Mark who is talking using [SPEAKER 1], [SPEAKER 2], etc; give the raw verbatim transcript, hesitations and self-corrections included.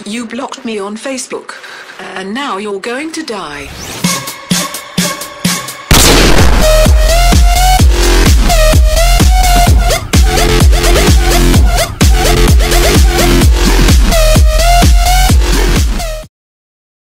[SPEAKER 1] You blocked me on Facebook. And now you're going to die.